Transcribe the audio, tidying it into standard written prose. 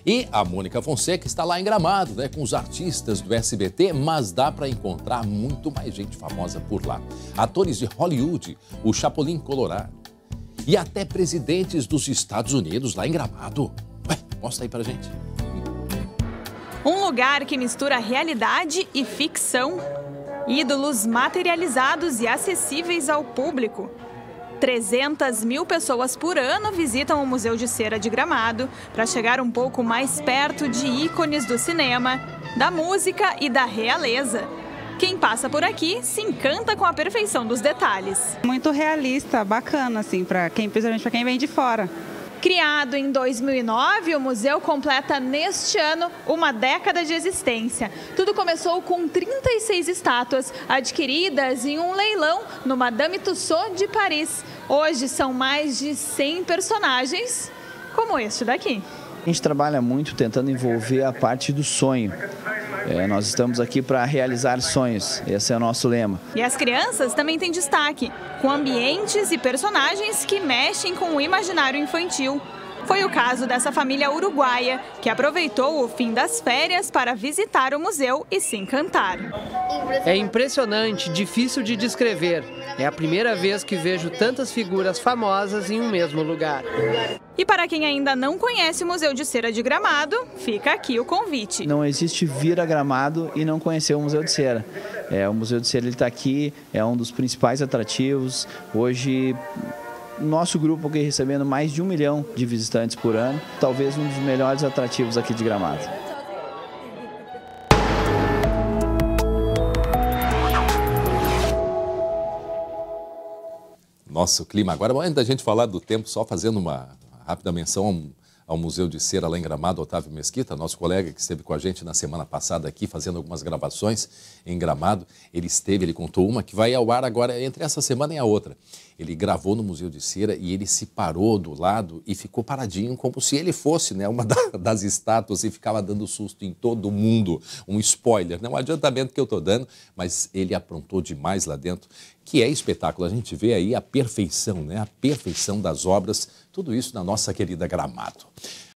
E a Mônica Fonseca está lá em Gramado, né, com os artistas do SBT, mas dá para encontrar muito mais gente famosa por lá. Atores de Hollywood, o Chapolin Colorado e até presidentes dos Estados Unidos lá em Gramado. Ué, mostra aí pra gente. Um lugar que mistura realidade e ficção. Ídolos materializados e acessíveis ao público. 300 mil pessoas por ano visitam o Museu de Cera de Gramado para chegar um pouco mais perto de ícones do cinema, da música e da realeza. Quem passa por aqui se encanta com a perfeição dos detalhes. Muito realista, bacana, assim, principalmente para quem vem de fora. Criado em 2009, o museu completa neste ano uma década de existência. Tudo começou com 36 estátuas adquiridas em um leilão no Madame Tussauds de Paris. Hoje são mais de 100 personagens, como este daqui. A gente trabalha muito tentando envolver a parte do sonho. Nós estamos aqui para realizar sonhos, esse é o nosso lema. E as crianças também têm destaque, com ambientes e personagens que mexem com o imaginário infantil. Foi o caso dessa família uruguaia, que aproveitou o fim das férias para visitar o museu e se encantar. É impressionante, difícil de descrever. É a primeira vez que vejo tantas figuras famosas em um mesmo lugar. E para quem ainda não conhece o Museu de Cera de Gramado, fica aqui o convite. Não existe vir a Gramado e não conhecer o Museu de Cera. O Museu de Cera está aqui, é um dos principais atrativos. Hoje, nosso grupo aqui recebendo mais de 1 milhão de visitantes por ano, talvez um dos melhores atrativos aqui de Gramado. Nossa, o clima. Agora, antes da gente falar do tempo, só fazendo uma rápida menção ao Museu de Cera lá em Gramado, Otávio Mesquita, nosso colega que esteve com a gente na semana passada aqui, fazendo algumas gravações em Gramado. Ele contou uma que vai ao ar agora entre essa semana e a outra. Ele gravou no Museu de Cera e ele se parou do lado e ficou paradinho, como se ele fosse, né, uma das estátuas, e ficava dando susto em todo mundo. Um spoiler, não é um adiantamento que eu estou dando, mas ele aprontou demais lá dentro, que é espetáculo. A gente vê aí a perfeição, né, a perfeição das obras, tudo isso na nossa querida Gramado.